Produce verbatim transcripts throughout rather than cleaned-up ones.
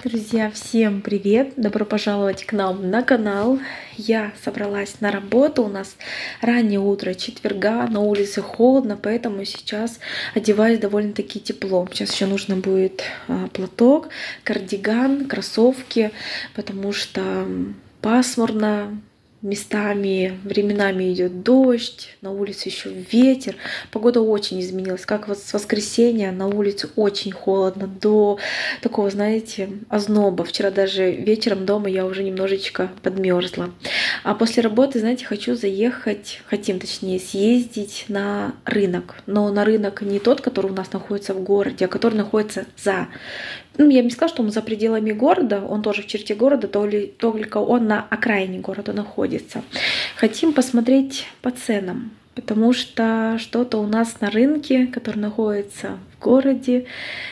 Друзья, всем привет! Добро пожаловать к нам на канал. Я собралась на работу. У нас раннее утро четверга, на улице холодно, поэтому сейчас одеваюсь довольно-таки тепло. Сейчас еще нужно будет платок, кардиган, кроссовки, потому что пасмурно. Местами, временами идет дождь, на улице еще ветер. Погода очень изменилась. Как вот с воскресенья на улице очень холодно, до такого, знаете, озноба. Вчера даже вечером дома я уже немножечко подмерзла. А после работы, знаете, хочу заехать, хотим точнее съездить на рынок. Но на рынок не тот, который у нас находится в городе, а который находится за. Ну, я бы не сказала, что он за пределами города, он тоже в черте города, только он на окраине города находится. Хотим посмотреть по ценам, потому что что-то у нас на рынке, который находится в городе,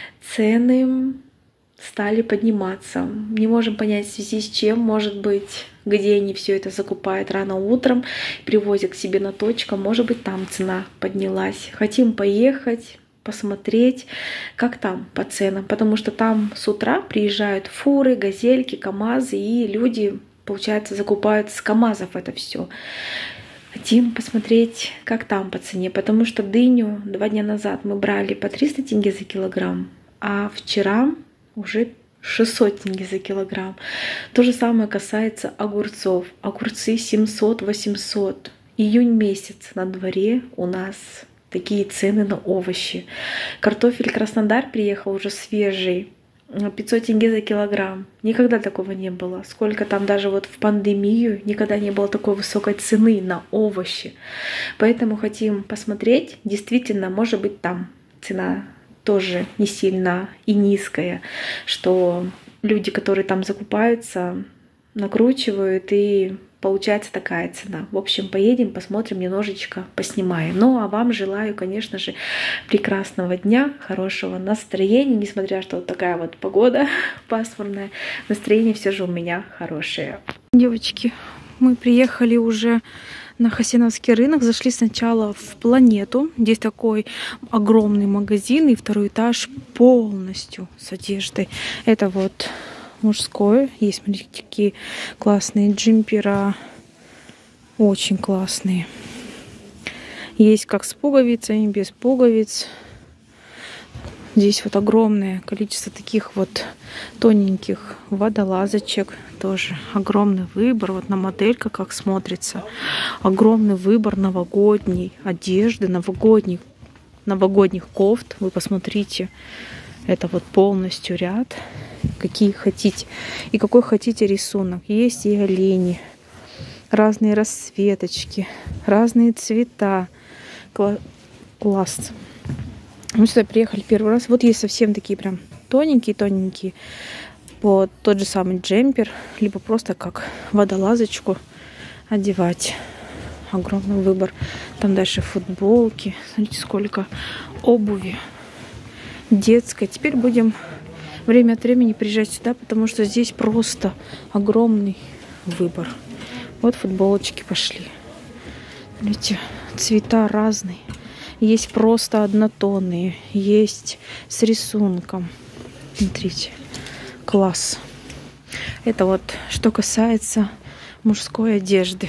цены стали подниматься. Не можем понять, в связи с чем, может быть, где они все это закупают рано утром, привозят к себе на точку, может быть, там цена поднялась. Хотим поехать, посмотреть, как там по ценам, потому что там с утра приезжают фуры, газельки, КамАЗы, и люди, получается, закупают с КамАЗов это все. Хотим посмотреть, как там по цене, потому что дыню два дня назад мы брали по триста тенге за килограмм, а вчера уже шестьсот тенге за килограмм. То же самое касается огурцов. Огурцы семьсот-восемьсот. Июнь месяц на дворе, у нас такие цены на овощи. Картофель Краснодар приехал уже свежий, пятьсот тенге за килограмм. Никогда такого не было. Сколько там даже вот в пандемию никогда не было такой высокой цены на овощи. Поэтому хотим посмотреть. Действительно, может быть, там цена тоже не сильно и низкая, что люди, которые там закупаются, накручивают, и получается такая цена. В общем, поедем, посмотрим, немножечко поснимаем. Ну, а вам желаю, конечно же, прекрасного дня, хорошего настроения, несмотря что вот такая вот погода пасмурная, настроение все же у меня хорошее. Девочки, мы приехали уже на Хасеновский рынок, зашли сначала в Планету. Здесь такой огромный магазин, и второй этаж полностью с одеждой. Это вот мужское. Есть, смотрите, такие классные джемпера. Очень классные. Есть как с пуговицами, без пуговиц. Здесь вот огромное количество таких вот тоненьких водолазочек. Тоже огромный выбор. Вот на моделька как смотрится. Огромный выбор новогодней одежды, новогодних, новогодних кофт. Вы посмотрите. Это вот полностью ряд. Какие хотите. И какой хотите рисунок. Есть и олени. Разные расцветочки. Разные цвета. Кла- класс. Мы сюда приехали первый раз. Вот есть совсем такие прям тоненькие-тоненькие. Вот тот же самый джемпер. Либо просто как водолазочку одевать. Огромный выбор. Там дальше футболки. Смотрите, сколько обуви детской. Теперь будем время от времени приезжать сюда, потому что здесь просто огромный выбор. Вот футболочки пошли. Видите, цвета разные. Есть просто однотонные, есть с рисунком. Смотрите, класс. Это вот что касается мужской одежды.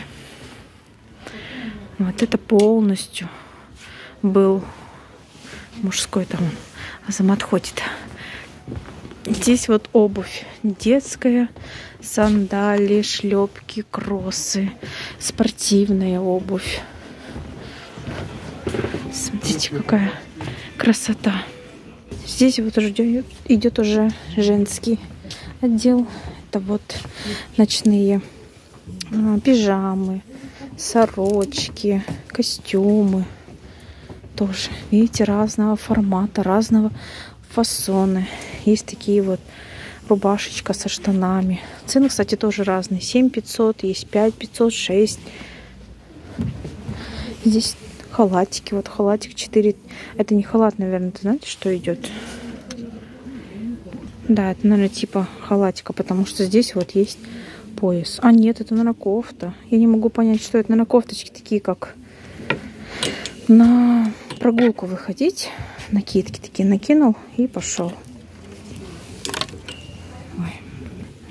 Вот это полностью был мужской там. Азамат ходит. Здесь вот обувь детская, сандали, шлепки, кроссы, спортивная обувь. Смотрите, какая красота. Здесь вот уже идет, идет уже женский отдел. Это вот ночные а, пижамы, сорочки, костюмы. Тоже, видите, разного формата, разного фасона. Есть такие вот рубашечка со штанами. Цены, кстати, тоже разные. семь пятьсот, есть пять пятьсот, шесть. Здесь халатики. Вот халатик четыре. Это не халат, наверное, знаете, что идет? Да, это, наверное, типа халатика, потому что здесь вот есть пояс. А нет, это, наверное, кофта. Я не могу понять, что это. Наверное, кофточки такие, как на прогулку выходить. Накидки такие накинул и пошел. Ой.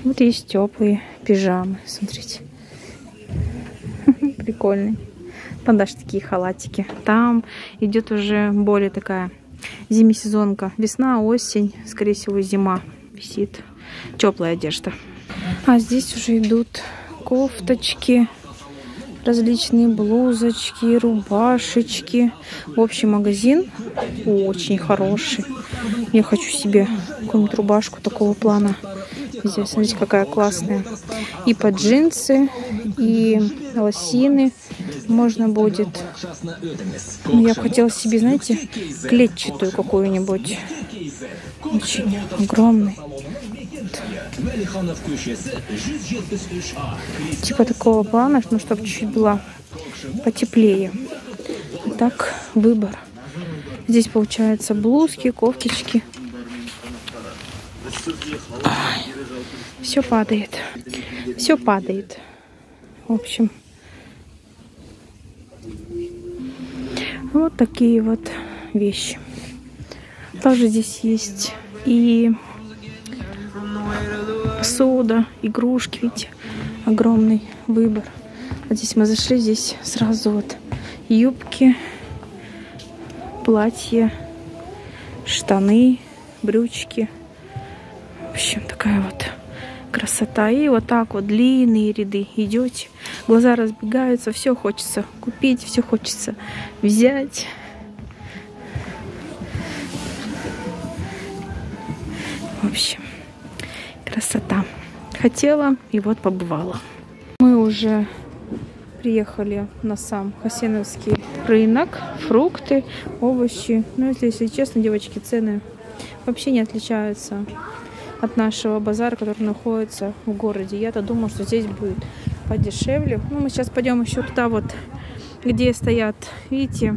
Вот есть теплые пижамы, смотрите. Прикольный. Там даже такие халатики. Там идет уже более такая зимисезонка. Весна, осень, скорее всего, зима висит. Теплая одежда. А здесь уже идут кофточки, различные блузочки, рубашечки. В общем, магазин очень хороший. Я хочу себе какую-нибудь рубашку такого плана взять. Смотрите, какая классная. И под джинсы, и лосины можно будет. Я бы хотела себе, знаете, клетчатую какую-нибудь. Очень огромный. Типа такого плана, ну, чтобы чуть-чуть было потеплее. Так, выбор. Здесь получается блузки, кофточки. Ой, все падает. Все падает. В общем. Вот такие вот вещи. Также здесь есть и посуда, игрушки, видите, огромный выбор. Вот здесь мы зашли, здесь сразу вот юбки, платья, штаны, брючки. В общем, такая вот красота. И вот так вот длинные ряды идете, глаза разбегаются, все хочется купить, все хочется взять. В общем, красота. Хотела и вот побывала. Мы уже приехали на сам Хасеновский рынок. Фрукты, овощи. Ну, если, если честно, девочки, цены вообще не отличаются от нашего базара, который находится в городе. Я-то думала, что здесь будет подешевле. Ну, мы сейчас пойдем еще туда вот, где стоят, видите,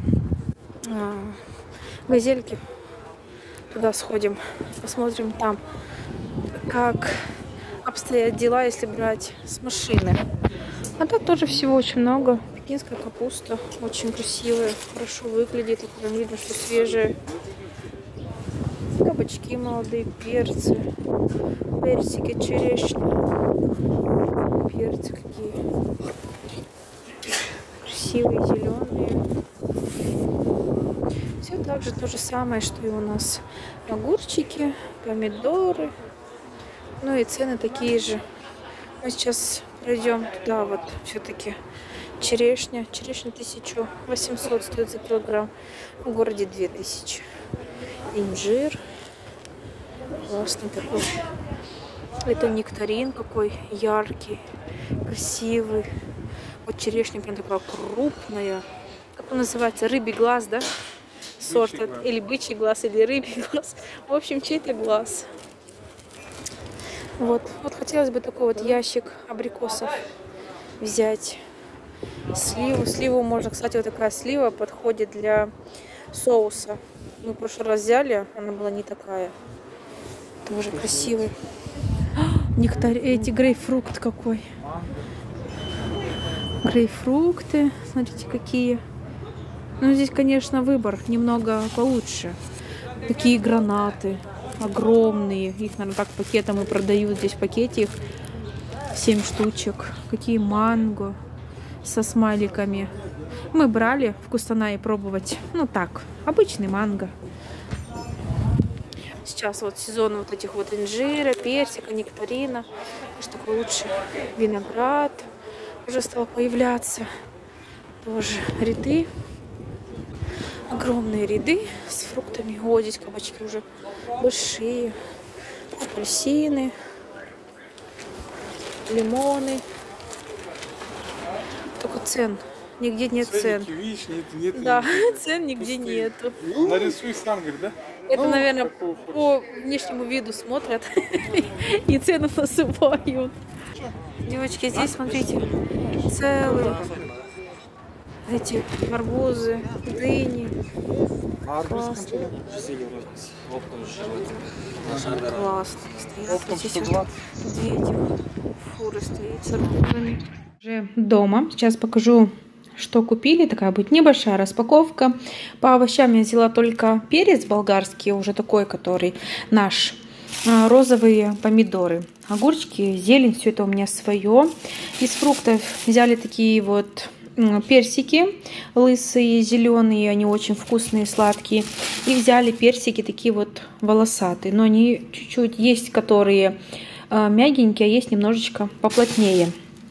газельки. Туда сходим, посмотрим там, как обстоят дела, если брать с машины. А так тоже всего очень много. Пекинская капуста очень красивая, хорошо выглядит. И прям видно, что свежие. Кабачки молодые, перцы, персики, черешни. Перцы какие красивые, зеленые. Все так же то же самое, что и у нас. Огурчики, помидоры. Ну и цены такие же. Мы сейчас пройдем туда вот все-таки черешня. Черешня тысяча восемьсот стоит за килограмм. В городе две тысячи. Инжир. Классный такой. Это нектарин какой яркий, красивый. Вот черешня прям такая крупная. Как он называется? Рыбий глаз, да? Сорт. Или бычий глаз, или рыбий глаз. В общем, чей-то глаз. Вот. Вот хотелось бы такой вот ящик абрикосов взять. Сливу. Сливу можно, кстати, вот такая слива подходит для соуса. Мы в прошлый раз взяли, она была не такая. Тоже красивый. Нектар, эти грейпфрукт какой. Грейпфрукты, смотрите, какие. Ну, здесь, конечно, выбор немного получше. Такие гранаты огромные. Их, наверное, так пакетом и продают. Здесь в пакете их семь штучек. Какие манго со смайликами. Мы брали в Кустанае пробовать. Ну, так, обычный манго. Сейчас вот сезон вот этих вот инжира, персика, нектарина. Что такое лучше? Виноград уже стал появляться. Тоже ряды. Огромные ряды с фруктами. О, здесь кабачки уже большие. Апельсины, лимоны. Только цен. Нигде нет цен. Видишь, нет, нет, да, нет, цен нигде пустые. нету. Нарисуй сам, говорит, да? Это, ну, наверное, по внешнему виду смотрят и цену насыпают. Девочки, здесь, смотрите, целые эти арбузы, дыни. Классно. Классно. Стоят эти две эти фуры стоят с арбузами. Уже дома. Сейчас покажу, что купили. Такая будет небольшая распаковка. По овощам я взяла только перец болгарский, уже такой, который наш. розовые помидоры. Огурчики, зелень, все это у меня свое. Из фруктов взяли такие вот персики лысые, зеленые, они очень вкусные, сладкие. И взяли персики такие вот волосатые, но они чуть-чуть, есть которые мягенькие, а есть немножечко поплотнее.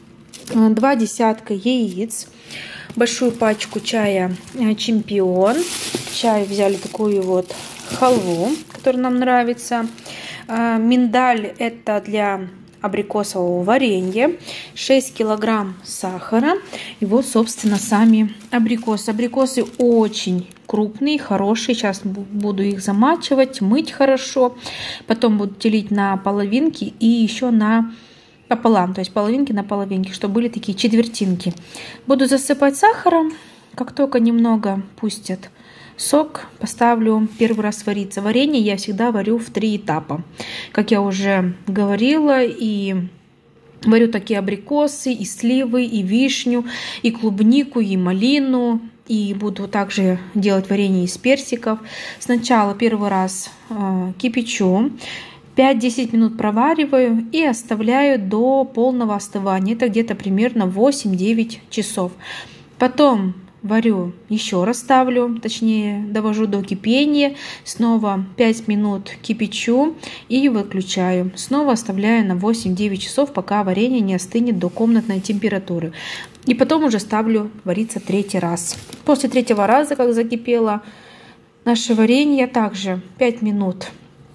Два десятка яиц, большую пачку чая Чемпион. Чай взяли такую вот халву, которая нам нравится. Миндаль — это для абрикосового варенья. шесть килограмм сахара. И вот, собственно, сами абрикосы. Абрикосы очень крупные, хорошие. Сейчас буду их замачивать, мыть хорошо. Потом буду делить на половинки и еще на пополам. То есть половинки на половинки, чтобы были такие четвертинки. Буду засыпать сахаром. Как только немного пустят сок, поставлю первый раз вариться. Варенье я всегда варю в три этапа. Как я уже говорила, и варю такие абрикосы, и сливы, и вишню, и клубнику, и малину. И буду также делать варенье из персиков. Сначала первый раз э, кипячу. пять-десять минут провариваю и оставляю до полного остывания. Это где-то примерно восемь-девять часов. Потом варю, еще раз ставлю, точнее довожу до кипения, снова пять минут кипячу и выключаю. Снова оставляю на восемь-девять часов, пока варенье не остынет до комнатной температуры. И потом уже ставлю вариться третий раз. После третьего раза, как закипело наше варенье, также пять минут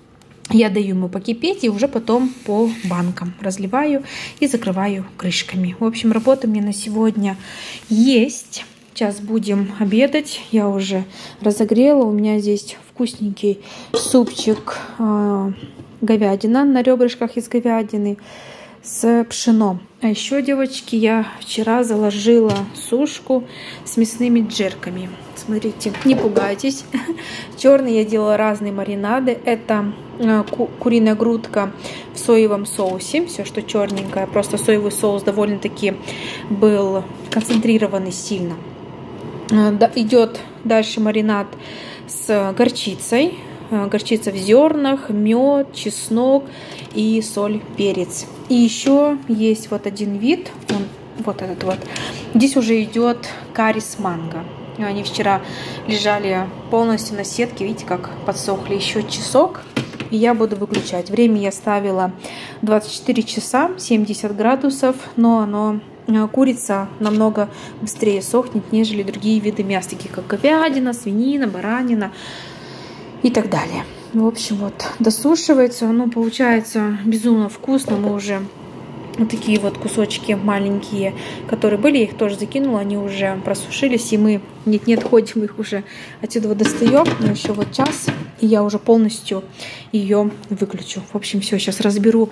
я даю ему покипеть и уже потом по банкам разливаю и закрываю крышками. В общем, работа у меня на сегодня есть. Сейчас будем обедать. Я уже разогрела. У меня здесь вкусненький супчик э, говядина на ребрышках из говядины с пшеном. А еще, девочки, я вчера заложила сушку с мясными джерками. Смотрите, не пугайтесь. Черный я делала разные маринады. Это ку куриная грудка в соевом соусе. Все, что черненькое. Просто соевый соус довольно-таки был концентрированный сильно. Идет дальше маринад с горчицей. Горчица в зернах, мед, чеснок и соль, перец. И еще есть вот один вид, он, вот этот вот. Здесь уже идет карри с манго. Они вчера лежали полностью на сетке, видите, как подсохли. Еще часок, и я буду выключать. Время я ставила двадцать четыре часа, семьдесят градусов, но оно... Курица намного быстрее сохнет, нежели другие виды мяса, такие как говядина, свинина, баранина и так далее. В общем, вот досушивается, оно получается безумно вкусно. Мы уже вот такие вот кусочки маленькие, которые были, я их тоже закинула, они уже просушились, и мы нет-нет ходим, их уже отсюда достаем. Но еще вот час, и я уже полностью ее выключу. В общем, все, сейчас разберу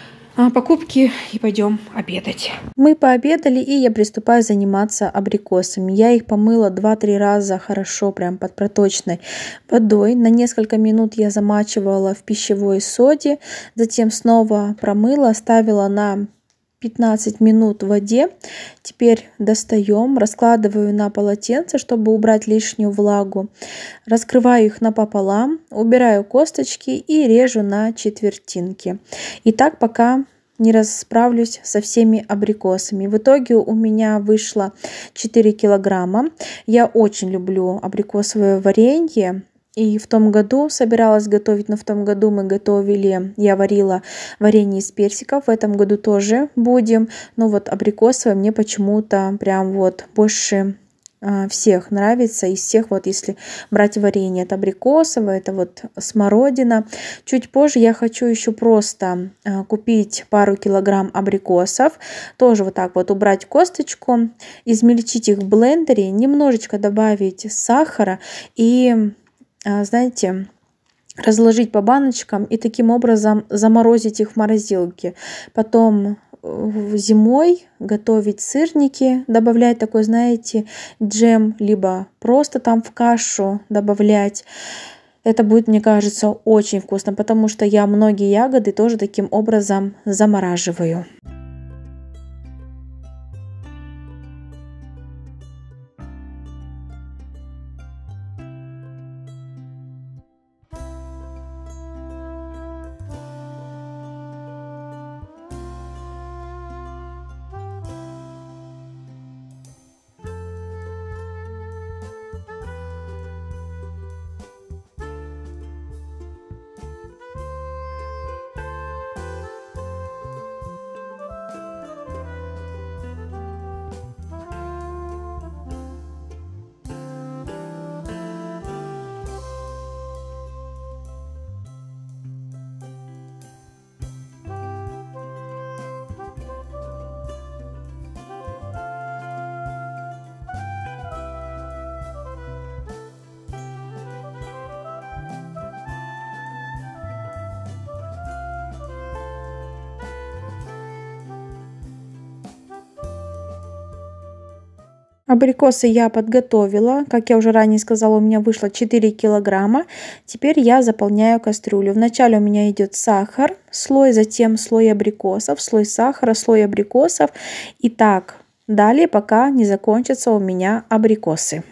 покупки и пойдем обедать. Мы пообедали, и я приступаю заниматься абрикосами. Я их помыла два-три раза хорошо, прям под проточной водой. На несколько минут я замачивала в пищевой соде, затем снова промыла, оставила на пятнадцать минут в воде. Теперь достаем, раскладываю на полотенце, чтобы убрать лишнюю влагу. Раскрываю их напополам, убираю косточки и режу на четвертинки. И так пока не расправлюсь со всеми абрикосами. В итоге у меня вышло четыре килограмма. Я очень люблю абрикосовое варенье. И в том году собиралась готовить, но в том году мы готовили, я варила варенье из персиков, в этом году тоже будем. Но вот абрикосовое мне почему-то прям вот больше э, всех нравится. Из всех, вот если брать варенье, это абрикосовое, это вот смородина. Чуть позже я хочу еще просто э, купить пару килограмм абрикосов. Тоже вот так вот убрать косточку, измельчить их в блендере, немножечко добавить сахара и... знаете, разложить по баночкам и таким образом заморозить их в морозилке. Потом зимой готовить сырники, добавлять такой, знаете, джем, либо просто там в кашу добавлять. Это будет, мне кажется, очень вкусно, потому что я многие ягоды тоже таким образом замораживаю. Абрикосы я подготовила. Как я уже ранее сказала, у меня вышло четыре килограмма. Теперь я заполняю кастрюлю. Вначале у меня идет сахар, слой, затем слой абрикосов, слой сахара, слой абрикосов. И так далее, пока не закончатся у меня абрикосы.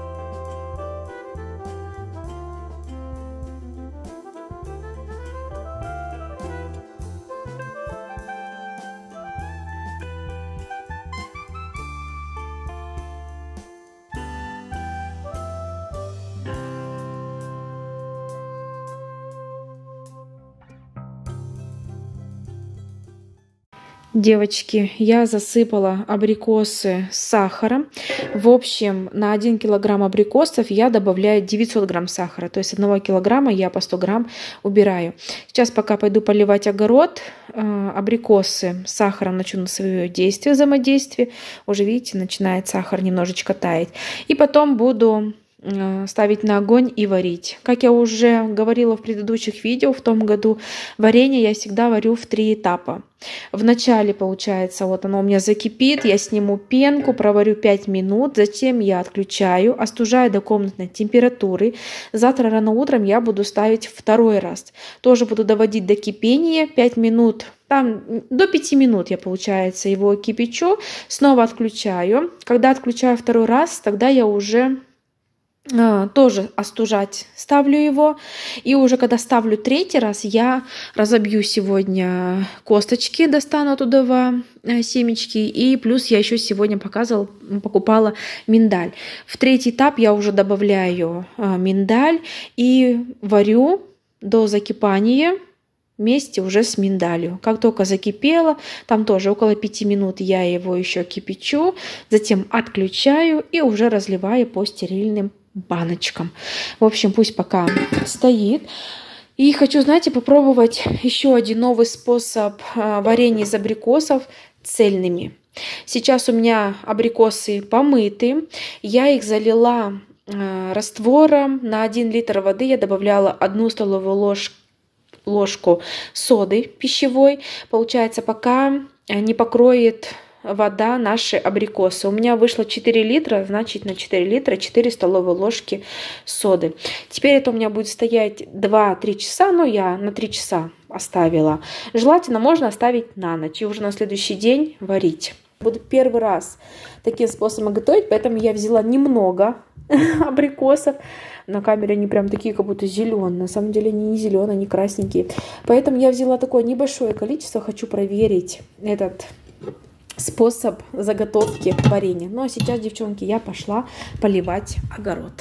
Девочки, я засыпала абрикосы с сахаром. В общем, на один килограмм абрикосов я добавляю девятьсот грамм сахара. То есть одного килограмма я по сто грамм убираю. Сейчас пока пойду поливать огород, абрикосы с сахаром начну свое действие, взаимодействие. Уже видите, начинает сахар немножечко таять. И потом буду ставить на огонь и варить. Как я уже говорила в предыдущих видео, в том году варенье я всегда варю в три этапа. Вначале, получается, вот оно у меня закипит, я сниму пенку, проварю пять минут, затем я отключаю, остужаю до комнатной температуры. Завтра рано утром я буду ставить второй раз. Тоже буду доводить до кипения пять минут. Там до пяти минут я, получается, его кипячу, снова отключаю. Когда отключаю второй раз, тогда я уже тоже остужать ставлю его. И уже когда ставлю третий раз, я разобью сегодня косточки, достану оттуда семечки. И плюс я еще сегодня показывала, покупала миндаль. В третий этап я уже добавляю миндаль и варю до закипания вместе уже с миндалью. Как только закипело, там тоже около пяти минут я его еще кипячу, затем отключаю и уже разливаю по стерильным баночкам. В общем, пусть пока стоит. И хочу, знаете, попробовать еще один новый способ варенья из абрикосов цельными. Сейчас у меня абрикосы помыты. Я их залила раствором. На один литр воды я добавляла одну столовую ложку ложку соды пищевой. Получается, пока не покроет вода наши абрикосы. У меня вышло четыре литра, значит на четыре литра четыре столовые ложки соды. Теперь это у меня будет стоять два-три часа, но я на три часа оставила. Желательно можно оставить на ночь и уже на следующий день варить. Буду первый раз таким способом готовить, поэтому я взяла немного абрикосов. На камере они прям такие, как будто зеленые. На самом деле они не зеленые, они красненькие. Поэтому я взяла такое небольшое количество. Хочу проверить этот способ заготовки варенья. Ну а сейчас, девчонки, я пошла поливать огород.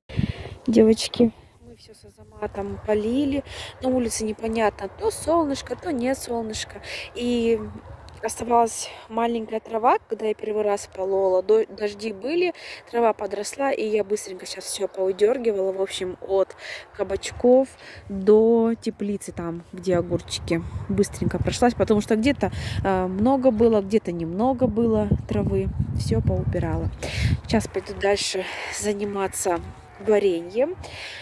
Девочки, мы все с Азаматом полили. На улице непонятно, то солнышко, то не солнышко. И оставалась маленькая трава, когда я первый раз полола. Дожди были, трава подросла, и я быстренько сейчас все поудергивала. В общем, от кабачков до теплицы, там, где огурчики. Быстренько прошлась, потому что где-то э, много было, где-то немного было травы. Все поубирала. Сейчас пойду дальше заниматься вареньем.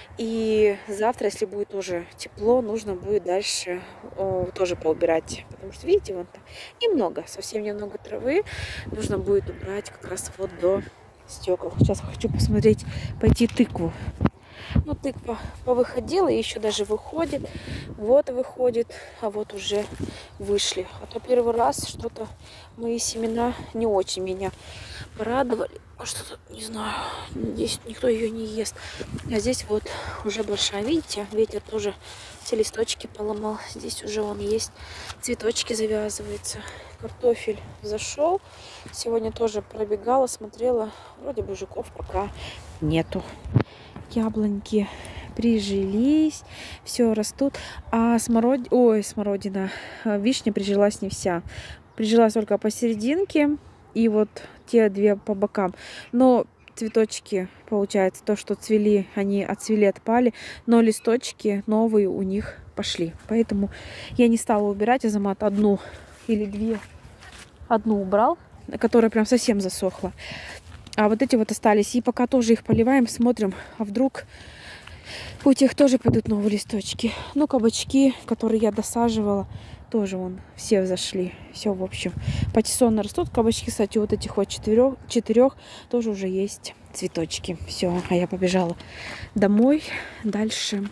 И завтра, если будет тоже тепло, нужно будет дальше о, тоже поубирать. Потому что, видите, вон там немного, совсем немного травы. Нужно будет убрать как раз вот до стекол. Сейчас хочу посмотреть, пойти тыкву. Ну, тыква повыходила, и еще даже выходит. Вот выходит, а вот уже вышли. А то первый раз что-то мои семена не очень меня порадовали. Что-то, не знаю, здесь никто ее не ест. А здесь вот уже большая, видите, ветер тоже все листочки поломал. Здесь уже он есть, цветочки завязываются. Картофель зашел. Сегодня тоже пробегала, смотрела. Вроде бы жуков пока нету. Яблоньки прижились, все растут. А смород... Ой, смородина, вишня прижилась не вся. Прижилась только посерединке. И вот те две по бокам. Но цветочки, получается, то, что цвели, они отцвели, отпали. Но листочки новые у них пошли. Поэтому я не стала убирать. Азамат одну или две. Одну убрал, которая прям совсем засохла. А вот эти вот остались. И пока тоже их поливаем, смотрим, а вдруг у тех тоже пойдут новые листочки. Ну, кабачки, которые я досаживала, тоже вон все взошли. Все, в общем, патиссоны растут. Кабачки, кстати, вот этих вот четырех, четырех тоже уже есть цветочки. Все, а я побежала домой дальше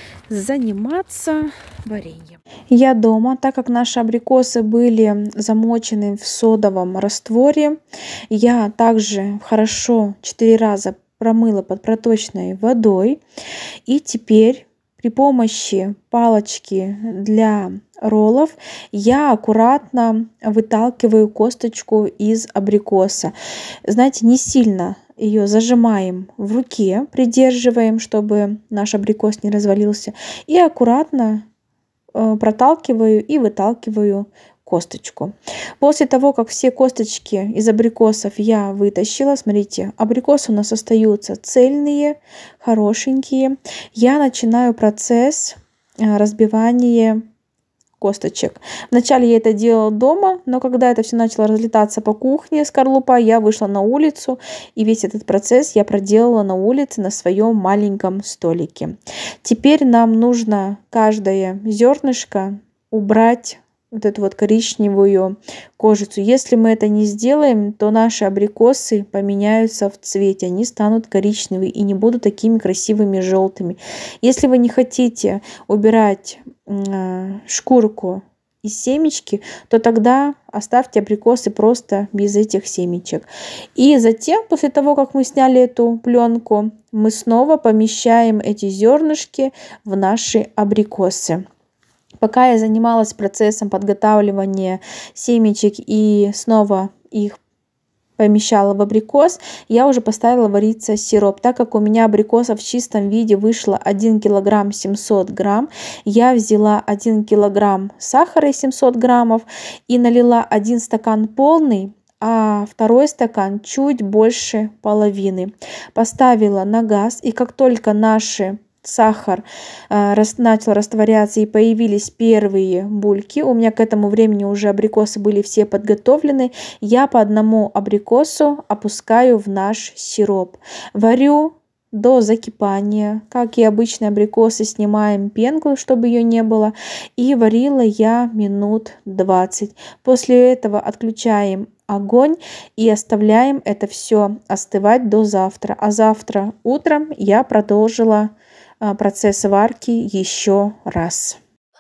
заниматься вареньем. Я дома, так как наши абрикосы были замочены в содовом растворе, я также хорошо четыре раза промыла под проточной водой. И теперь при помощи палочки для роллов я аккуратно выталкиваю косточку из абрикоса. Знаете, не сильно ее зажимаем в руке, придерживаем, чтобы наш абрикос не развалился. И аккуратно проталкиваю и выталкиваю косточку. После того, как все косточки из абрикосов я вытащила, смотрите, абрикосы у нас остаются цельные, хорошенькие. Я начинаю процесс разбивания косточек. Вначале я это делала дома, но когда это все начало разлетаться по кухне, скорлупа, я вышла на улицу, и весь этот процесс я проделала на улице на своем маленьком столике. Теперь нам нужно каждое зернышко убрать вот эту вот коричневую кожицу. Если мы это не сделаем, то наши абрикосы поменяются в цвете, они станут коричневые и не будут такими красивыми желтыми. Если вы не хотите убирать э, шкурку и семечки, то тогда оставьте абрикосы просто без этих семечек. И затем, после того, как мы сняли эту пленку, мы снова помещаем эти зернышки в наши абрикосы. Пока я занималась процессом подготавливания семечек и снова их помещала в абрикос, я уже поставила вариться сироп. Так как у меня абрикосов в чистом виде вышло один килограмм семьсот грамм, я взяла один килограмм сахара семьсот граммов и налила один стакан полный, а второй стакан чуть больше половины. Поставила на газ, и как только наши сахар э, рас, начал растворяться и появились первые бульки, у меня к этому времени уже абрикосы были все подготовлены, я по одному абрикосу опускаю в наш сироп. Варю до закипания, как и обычные абрикосы, снимаем пенку, чтобы ее не было, и варила я минут двадцать. После этого отключаем огонь и оставляем это все остывать до завтра. А завтра утром я продолжила процесс варки еще раз.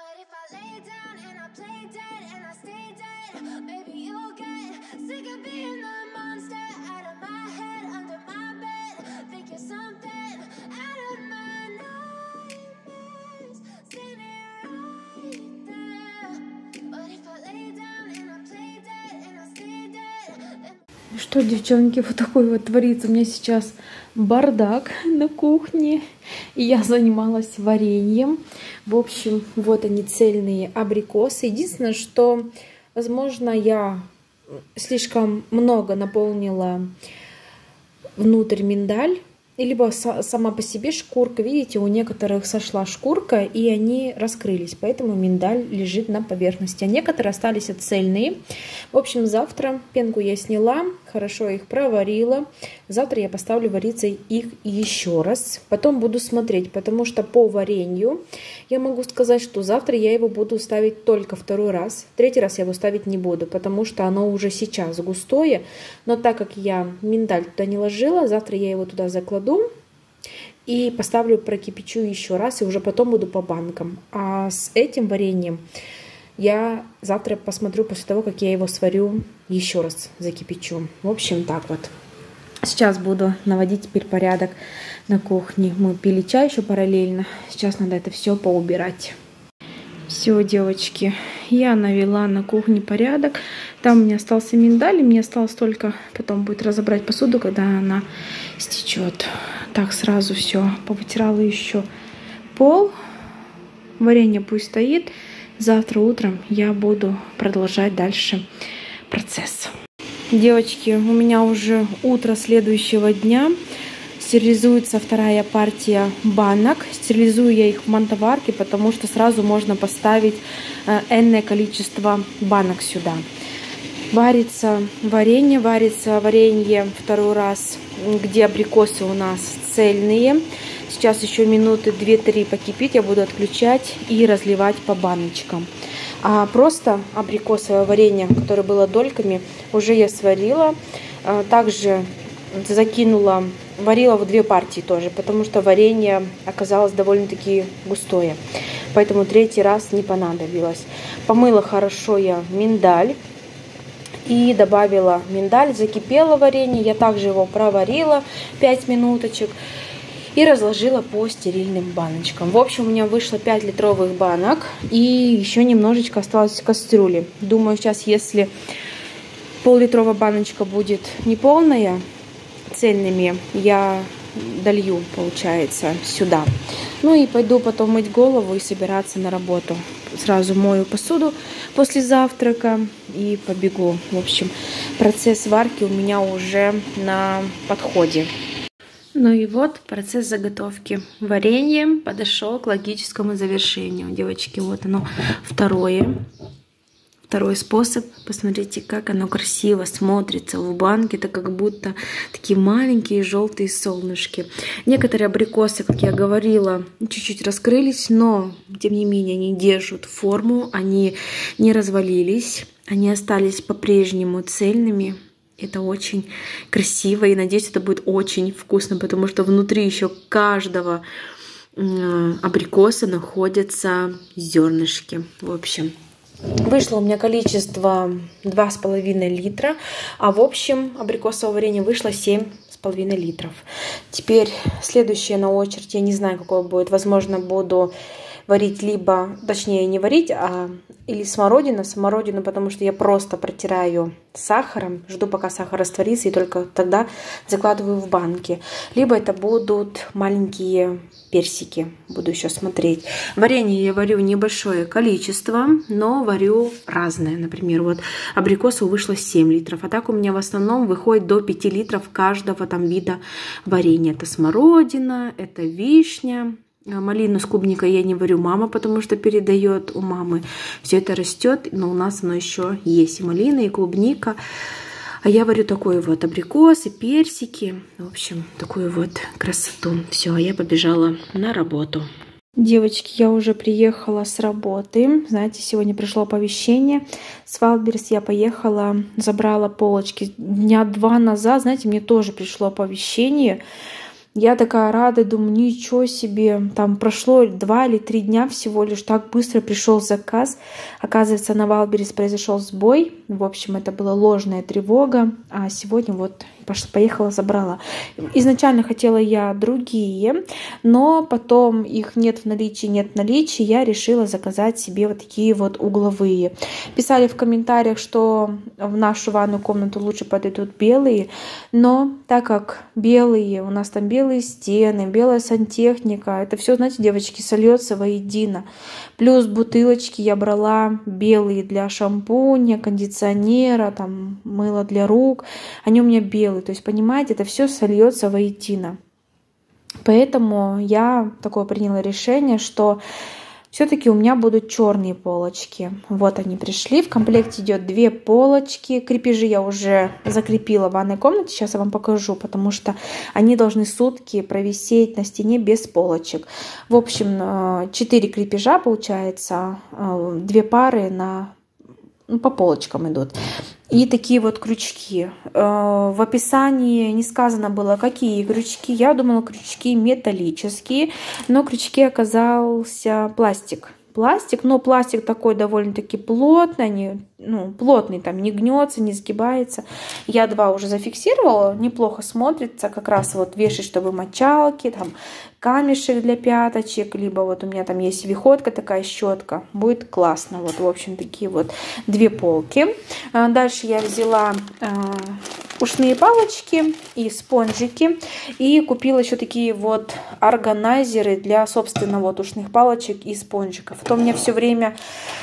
Что, девчонки, вот такой вот творится у меня сейчас бардак на кухне. И я занималась вареньем. В общем, вот они, цельные абрикосы. Единственное, что, возможно, я слишком много наполнила внутрь миндаль. Либо сама по себе шкурка, видите, у некоторых сошла шкурка, и они раскрылись, поэтому миндаль лежит на поверхности. А некоторые остались цельные. В общем, завтра пенку я сняла, хорошо их проварила. Завтра я поставлю вариться их еще раз. Потом буду смотреть, потому что по варенью я могу сказать, что завтра я его буду ставить только второй раз. Третий раз я его ставить не буду, потому что оно уже сейчас густое. Но так как я миндаль туда не ложила, завтра я его туда закладу и поставлю, прокипячу еще раз, и уже потом буду по банкам. А с этим вареньем я завтра посмотрю, после того, как я его сварю, еще раз закипячу. В общем, так вот. Сейчас буду наводить теперь порядок на кухне. Мы пили чай еще параллельно. Сейчас надо это все поубирать. Все, девочки, я навела на кухне порядок. Там у меня остался миндаль, и мне осталось только потом будет разобрать посуду, когда она стечет. Так, сразу все повытирала еще пол. Варенье пусть стоит. Завтра утром я буду продолжать дальше процесс. Девочки, у меня уже утро следующего дня. Стерилизуется вторая партия банок. Стерилизую я их в мантоварке, потому что сразу можно поставить энное количество банок сюда. Варится варенье, варится варенье второй раз, где абрикосы у нас цельные. Сейчас еще минуты две-три покипит, я буду отключать и разливать по баночкам. А просто абрикосовое варенье, которое было дольками, уже я сварила. Также закинула, варила в две партии тоже, потому что варенье оказалось довольно-таки густое. Поэтому третий раз не понадобилось. Помыла хорошо я миндаль. И добавила миндаль, закипело варенье. Я также его проварила пять минуточек. И разложила по стерильным баночкам. В общем, у меня вышло пять литровых банок. И еще немножечко осталось в кастрюле. Думаю, сейчас, если пол-литровая баночка будет неполная, цельными, я долью, получается, сюда. Ну и пойду потом мыть голову и собираться на работу. Сразу мою посуду после завтрака и побегу. В общем, процесс варки у меня уже на подходе. Ну и вот процесс заготовки варенья подошел к логическому завершению. Девочки, вот оно второе. Второй способ. Посмотрите, как оно красиво смотрится в банке. Это как будто такие маленькие желтые солнышки. Некоторые абрикосы, как я говорила, чуть-чуть раскрылись, но тем не менее они держат форму, они не развалились, они остались по-прежнему цельными. Это очень красиво, и надеюсь, это будет очень вкусно, потому что внутри еще каждого абрикоса находятся зернышки. В общем, вышло у меня количество два с половиной литра, а в общем абрикосового варенья вышло семь с половиной литров. Теперь следующее на очередь, я не знаю, какое будет, возможно, буду варить либо, точнее не варить, а или смородина, смородину, потому что я просто протираю сахаром, жду пока сахар растворится и только тогда закладываю в банки. Либо это будут маленькие персики, буду еще смотреть. Варенье я варю небольшое количество, но варю разное. Например, вот абрикосу вышло семь литров, а так у меня в основном выходит до пяти литров каждого там вида варенья. Это смородина, это вишня. Малину с клубникой я не варю, мама, потому что передает у мамы. Все это растет, но у нас оно еще есть. И малина, и клубника. А я варю такой вот абрикосы, персики. В общем, такую вот красоту. Все, а я побежала на работу. Девочки, я уже приехала с работы. Знаете, сегодня пришло оповещение. С Вайлдберрис я поехала, забрала полочки. Дня два назад, знаете, мне тоже пришло оповещение. Я такая рада, думаю, ничего себе, там прошло два или три дня всего лишь, так быстро пришел заказ. Оказывается, на Вайлдберрис произошел сбой. В общем, это была ложная тревога, а сегодня вот пошла, поехала, забрала. Изначально хотела я другие, но потом их нет в наличии, нет в наличии, я решила заказать себе вот такие вот угловые. Писали в комментариях, что в нашу ванную комнату лучше подойдут белые, но так как белые, у нас там белые, белые стены, белая сантехника. Это все, знаете, девочки, сольется воедино. Плюс бутылочки я брала белые для шампуня, кондиционера, там, мыла для рук. Они у меня белые. То есть, понимаете, это все сольется воедино. Поэтому я такое приняла решение, что все-таки у меня будут черные полочки. Вот они пришли. В комплекте идет две полочки. Крепежи я уже закрепила в ванной комнате. Сейчас я вам покажу, потому что они должны сутки провисеть на стене без полочек. В общем, четыре крепежа получается. Две пары на, ну, по полочкам идут. И такие вот крючки. В описании не сказано было, какие крючки. Я думала, крючки металлические, но крючки оказался пластик. Пластик, но пластик такой довольно-таки плотный, не, ну, плотный, там не гнется, не сгибается. Я два уже зафиксировала, неплохо смотрится, как раз вот вешать, чтобы мочалки, там камешек для пяточек, либо вот у меня там есть виходка, такая щетка, будет классно. Вот, в общем, такие вот две полки. Дальше я взяла э, ушные палочки и спонжики, и купила еще такие вот органайзеры для, собственно, вот ушных палочек и спонжиков. А то у меня все время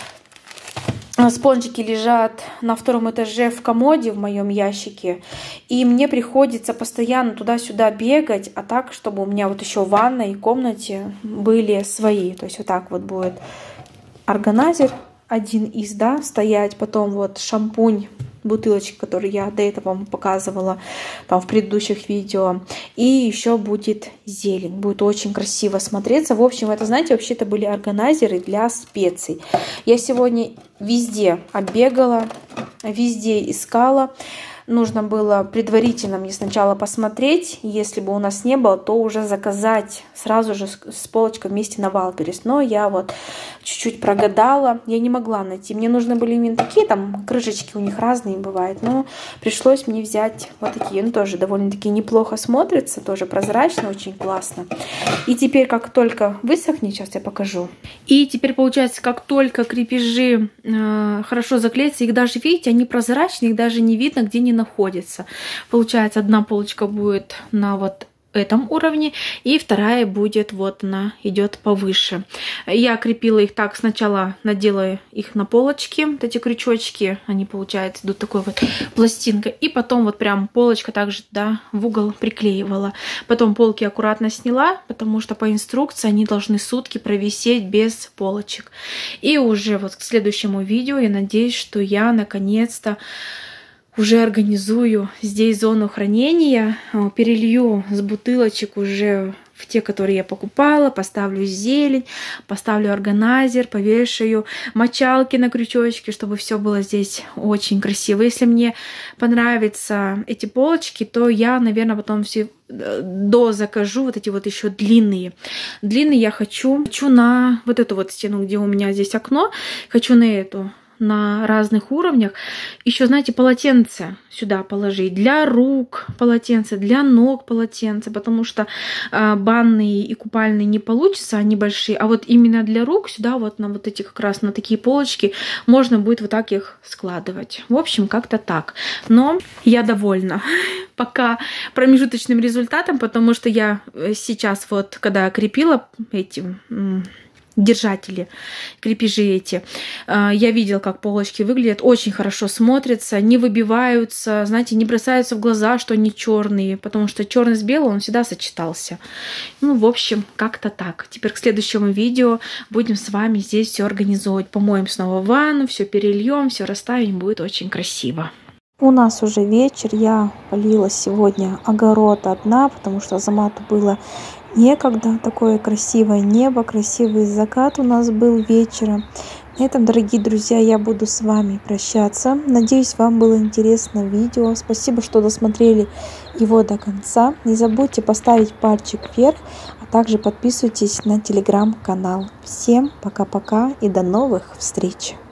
спонжики лежат на втором этаже в комоде в моем ящике, и мне приходится постоянно туда-сюда бегать, а так, чтобы у меня вот еще в ванной и комнате были свои. То есть вот так вот будет органайзер один из, да, стоять, потом вот шампунь бутылочки, которые я до этого вам показывала там в предыдущих видео. И еще будет зелень. Будет очень красиво смотреться. В общем, это, знаете, вообще-то были органайзеры для специй. Я сегодня везде оббегала, везде искала. Нужно было предварительно мне сначала посмотреть. Если бы у нас не было, то уже заказать сразу же с полочкой вместе на Валберес. Но я вот чуть-чуть прогадала. Я не могла найти. Мне нужны были именно такие, там крышечки у них разные бывают. Но пришлось мне взять вот такие. Ну, тоже довольно-таки неплохо смотрится. Тоже прозрачно, очень классно. И теперь, как только высохнет, сейчас я покажу. И теперь получается, как только крепежи э, хорошо заклеятся, их даже, видите, они прозрачные, их даже не видно, где они находится. Получается, одна полочка будет на вот этом уровне, и вторая будет вот она идет повыше. Я крепила их так, сначала надела их на полочки, вот эти крючочки, они, получается, идут такой вот пластинкой, и потом вот прям полочка также, да, в угол приклеивала. Потом полки аккуратно сняла, потому что по инструкции они должны сутки провисеть без полочек. И уже вот к следующему видео я надеюсь, что я наконец-то уже организую здесь зону хранения, перелью с бутылочек уже в те, которые я покупала, поставлю зелень, поставлю органайзер, повешаю мочалки на крючочки, чтобы все было здесь очень красиво. Если мне понравятся эти полочки, то я, наверное, потом все дозакажу вот эти вот еще длинные. Длинные я хочу, хочу на вот эту вот стену, где у меня здесь окно, хочу на эту, на разных уровнях. Еще, знаете, полотенце сюда положить. Для рук полотенце, для ног полотенце, потому что э, банные и купальные не получится, они большие. А вот именно для рук сюда вот на вот эти как раз на такие полочки можно будет вот так их складывать. В общем, как-то так. Но я довольна пока промежуточным результатом, потому что я сейчас вот, когда крепила эти держатели, крепежи эти, я видела, как полочки выглядят, очень хорошо смотрятся, не выбиваются, знаете, не бросаются в глаза, что они черные, потому что черный с белым он всегда сочетался. Ну, в общем, как-то так. Теперь к следующему видео будем с вами здесь все организовывать. Помоем снова ванну, все перельем, все расставим, будет очень красиво. У нас уже вечер, я полила сегодня огород одна, потому что Азамату было некогда. Такое красивое небо, красивый закат у нас был вечером. На этом, дорогие друзья, я буду с вами прощаться. Надеюсь, вам было интересно видео. Спасибо, что досмотрели его до конца. Не забудьте поставить пальчик вверх, а также подписывайтесь на телеграм-канал. Всем пока-пока и до новых встреч!